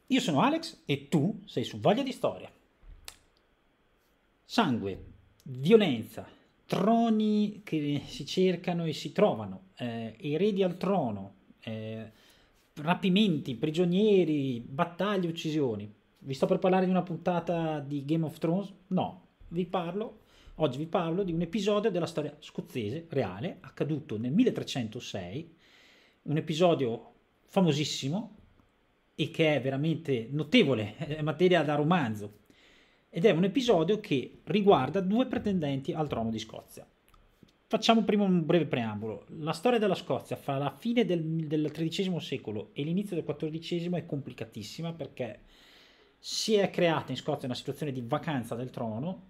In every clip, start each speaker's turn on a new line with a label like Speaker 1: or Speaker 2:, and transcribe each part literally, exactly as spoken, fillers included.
Speaker 1: Io sono Alex e tu sei su Voglia di Storia. Sangue, violenza, troni che si cercano e si trovano, eh, eredi al trono, eh, rapimenti, prigionieri, battaglie, uccisioni. Vi sto per parlare di una puntata di Game of Thrones? No, vi parlo, oggi vi parlo di un episodio della storia scozzese reale, accaduto nel milletrecentosei, un episodio famosissimo e che è veramente notevole, è materia da romanzo, ed è un episodio che riguarda due pretendenti al trono di Scozia. Facciamo prima un breve preambolo. La storia della Scozia fra la fine del, del tredicesimo secolo e l'inizio del quattordicesimo è complicatissima perché si è creata in Scozia una situazione di vacanza del trono.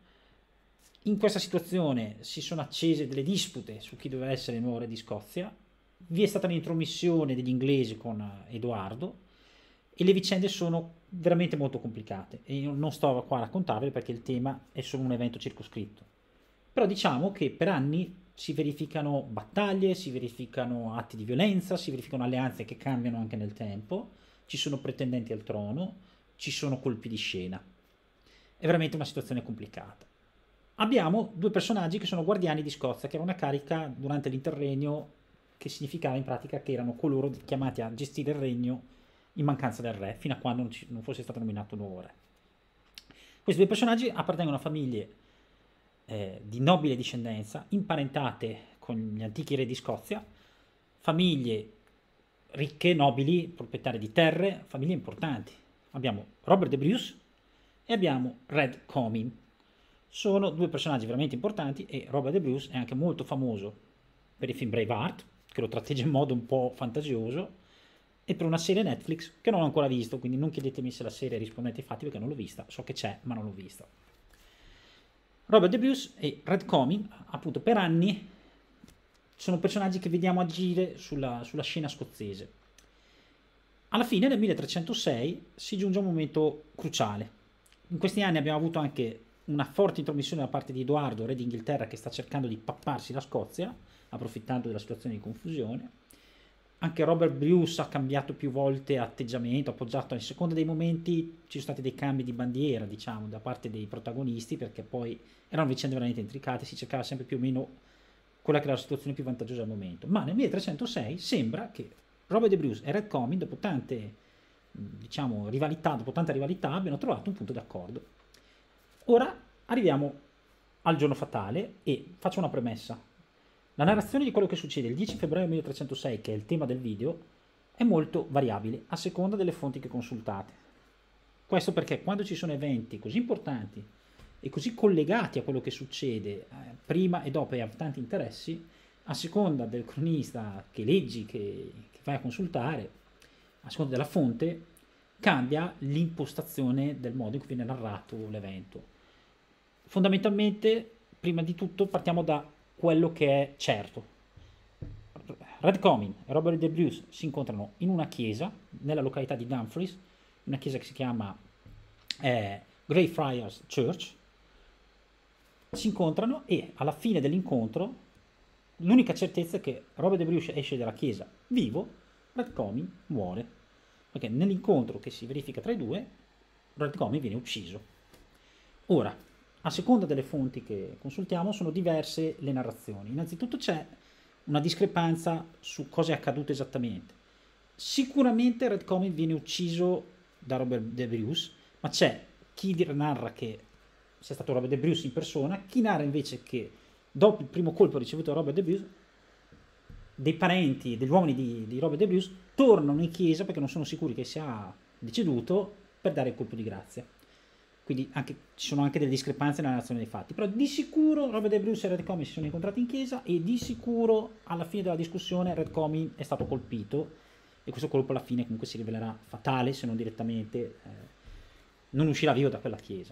Speaker 1: In questa situazione si sono accese delle dispute su chi doveva essere il nuovo re di Scozia. Vi è stata l'intromissione degli inglesi con Edoardo e le vicende sono veramente molto complicate e io non sto qua a raccontarvele perché il tema è solo un evento circoscritto. Però diciamo che per anni si verificano battaglie, si verificano atti di violenza, si verificano alleanze che cambiano anche nel tempo, ci sono pretendenti al trono, ci sono colpi di scena. È veramente una situazione complicata. Abbiamo due personaggi che sono guardiani di Scozia, che era una carica durante l'interregno che significava in pratica che erano coloro chiamati a gestire il regno in mancanza del re, fino a quando non, ci, non fosse stato nominato un nuovo re. Questi due personaggi appartengono a famiglie eh, di nobile discendenza, imparentate con gli antichi re di Scozia, famiglie ricche, nobili, proprietarie di terre, famiglie importanti. Abbiamo Robert de Bruce e abbiamo Red Comyn. Sono due personaggi veramente importanti e Robert de Bruce è anche molto famoso per il film Braveheart, che lo tratteggia in modo un po' fantasioso, e per una serie Netflix che non ho ancora visto, quindi non chiedetemi se la serie rispondete ai fatti perché non l'ho vista, so che c'è ma non l'ho vista. Robert de Bruce e Red Comyn, appunto, per anni sono personaggi che vediamo agire sulla, sulla scena scozzese. Alla fine del milletrecentosei si giunge a un momento cruciale. In questi anni abbiamo avuto anche una forte intromissione da parte di Edoardo, re d'Inghilterra, che sta cercando di papparsi la Scozia, approfittando della situazione di confusione. Anche Robert Bruce ha cambiato più volte atteggiamento, appoggiato a seconda dei momenti, ci sono stati dei cambi di bandiera, diciamo, da parte dei protagonisti, perché poi erano vicende veramente intricate, si cercava sempre più o meno quella che era la situazione più vantaggiosa al momento. Ma nel milletrecentosei sembra che Robert de Bruce e Red Comyn, dopo tante, diciamo, rivalità, dopo tanta rivalità, abbiano trovato un punto d'accordo. Ora arriviamo al giorno fatale e faccio una premessa. La narrazione di quello che succede il dieci febbraio milletrecentosei, che è il tema del video, è molto variabile a seconda delle fonti che consultate. Questo perché quando ci sono eventi così importanti e così collegati a quello che succede eh, prima e dopo e a tanti interessi, a seconda del cronista che leggi, che, che vai a consultare, a seconda della fonte, cambia l'impostazione del modo in cui viene narrato l'evento. Fondamentalmente, prima di tutto, partiamo da quello che è certo. Red Comyn e Robert de Bruce si incontrano in una chiesa nella località di Dumfries, una chiesa che si chiama eh, Greyfriars Church. Si incontrano e alla fine dell'incontro l'unica certezza è che Robert de Bruce esce dalla chiesa vivo, Red Comyn muore, perché nell'incontro che si verifica tra i due Red Comyn viene ucciso. Ora, a seconda delle fonti che consultiamo sono diverse le narrazioni. Innanzitutto c'è una discrepanza su cosa è accaduto esattamente. Sicuramente Red Comyn viene ucciso da Robert de Bruce, ma c'è chi narra che sia stato Robert de Bruce in persona, chi narra invece che dopo il primo colpo ricevuto da Robert de Bruce, dei parenti, degli uomini di, di Robert de Bruce tornano in chiesa perché non sono sicuri che sia deceduto per dare il colpo di grazia. Quindi anche, ci sono anche delle discrepanze nella narrazione dei fatti, però di sicuro Robert de Bruce e Red Comyn si sono incontrati in chiesa e di sicuro alla fine della discussione Red Comyn è stato colpito e questo colpo alla fine comunque si rivelerà fatale se non direttamente eh, non uscirà vivo da quella chiesa.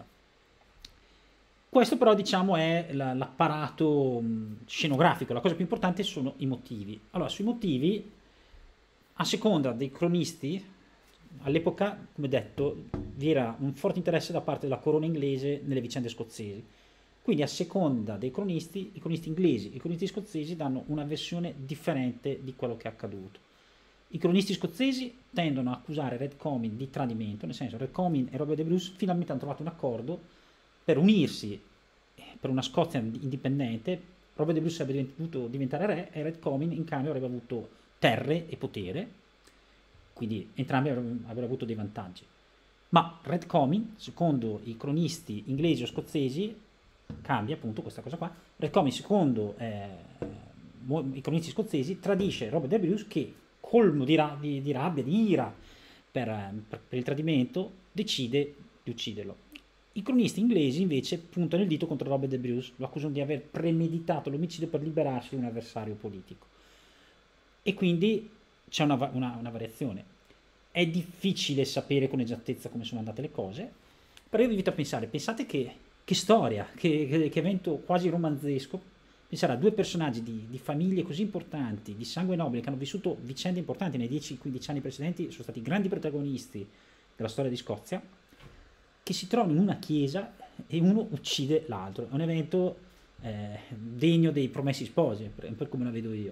Speaker 1: Questo però diciamo è la, l'apparato mh, scenografico, la cosa più importante sono i motivi. Allora sui motivi, a seconda dei cronisti, all'epoca, come detto, vi era un forte interesse da parte della corona inglese nelle vicende scozzesi. Quindi a seconda dei cronisti, i cronisti inglesi e i cronisti scozzesi danno una versione differente di quello che è accaduto. I cronisti scozzesi tendono a accusare Red Comyn di tradimento, nel senso Red Comyn e Robert the Bruce finalmente hanno trovato un accordo per unirsi per una Scozia indipendente. Robert the Bruce avrebbe dovuto diventare re e Red Comyn in cambio avrebbe avuto terre e potere, quindi entrambi avrebbero avuto dei vantaggi. Ma Red Comyn, secondo i cronisti inglesi o scozzesi, cambia appunto questa cosa qua. Red Comyn, secondo eh, i cronisti scozzesi, tradisce Robert the Bruce che, colmo di, ra di, di rabbia, di ira per, per, per il tradimento, decide di ucciderlo. I cronisti inglesi invece puntano il dito contro Robert the Bruce, lo accusano di aver premeditato l'omicidio per liberarsi di un avversario politico. E quindi c'è una, una, una variazione. È difficile sapere con esattezza come sono andate le cose, però io vi invito a pensare, pensate che, che storia, che, che, che evento quasi romanzesco, pensare a due personaggi di, di famiglie così importanti, di sangue nobile, che hanno vissuto vicende importanti nei dieci quindici anni precedenti, sono stati grandi protagonisti della storia di Scozia, che si trovano in una chiesa e uno uccide l'altro. È un evento eh, degno dei Promessi Sposi, per, per come la vedo io.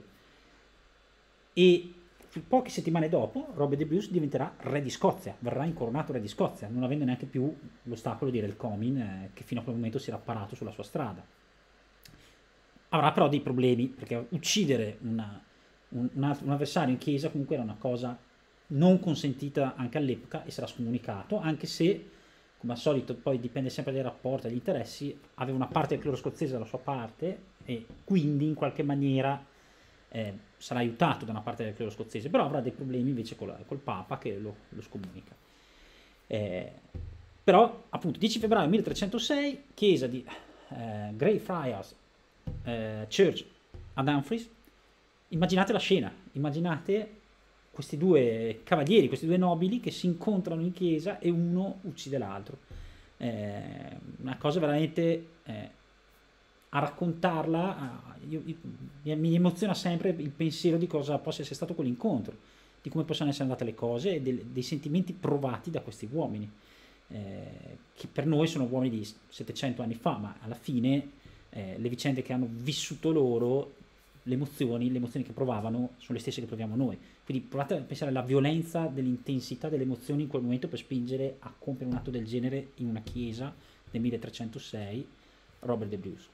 Speaker 1: E poche settimane dopo Robert the Bruce diventerà re di Scozia, verrà incoronato re di Scozia, non avendo neanche più l'ostacolo di Red Comyn eh, che fino a quel momento si era parato sulla sua strada. Avrà però dei problemi, perché uccidere una, un, un, un avversario in chiesa comunque era una cosa non consentita anche all'epoca e sarà scomunicato, anche se, come al solito, poi dipende sempre dai rapporti, dagli interessi, aveva una parte del clero scozzese dalla sua parte e quindi in qualche maniera eh, sarà aiutato da una parte del clero scozzese, però avrà dei problemi invece col, col Papa che lo, lo scomunica. Eh, però, appunto, dieci febbraio milletrecentosei, chiesa di eh, Greyfriars eh, Church ad Dumfries. Immaginate la scena, immaginate questi due cavalieri, questi due nobili che si incontrano in chiesa e uno uccide l'altro. Eh, una cosa veramente... Eh, a raccontarla, io, io, mi emoziona sempre il pensiero di cosa possa essere stato quell'incontro, di come possono essere andate le cose e del, dei sentimenti provati da questi uomini, eh, che per noi sono uomini di settecento anni fa, ma alla fine eh, le vicende che hanno vissuto loro, le emozioni, le emozioni che provavano sono le stesse che proviamo noi. Quindi provate a pensare alla violenza dell'intensità delle emozioni in quel momento per spingere a compiere un atto del genere in una chiesa nel milletrecentosei, Robert the Bruce.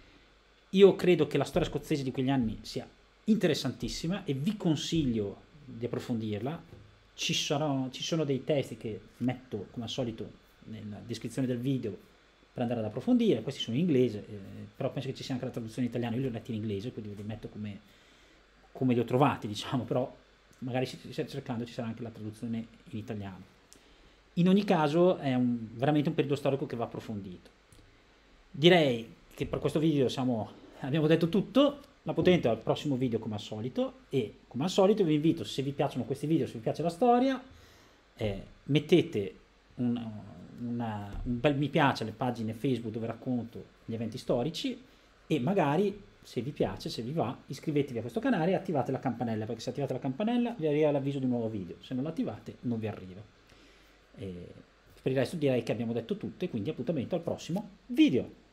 Speaker 1: Io credo che la storia scozzese di quegli anni sia interessantissima e vi consiglio di approfondirla. Ci, sarò, ci sono dei testi che metto come al solito nella descrizione del video per andare ad approfondire, questi sono in inglese, eh, però penso che ci sia anche la traduzione in italiano, io li ho letti in inglese, quindi ve li metto come, come li ho trovati, diciamo, però magari se state cercando ci sarà anche la traduzione in italiano. In ogni caso è un, veramente un periodo storico che va approfondito. Direi che per questo video siamo, abbiamo detto tutto, l'appuntamento è al prossimo video come al solito e come al solito vi invito, se vi piacciono questi video, se vi piace la storia, eh, mettete un, una, un bel mi piace alle pagine Facebook dove racconto gli eventi storici e magari se vi piace, se vi va, iscrivetevi a questo canale e attivate la campanella, perché se attivate la campanella vi arriva l'avviso di un nuovo video, se non l'attivate non vi arriva. E per il resto direi che abbiamo detto tutto e quindi appuntamento al prossimo video.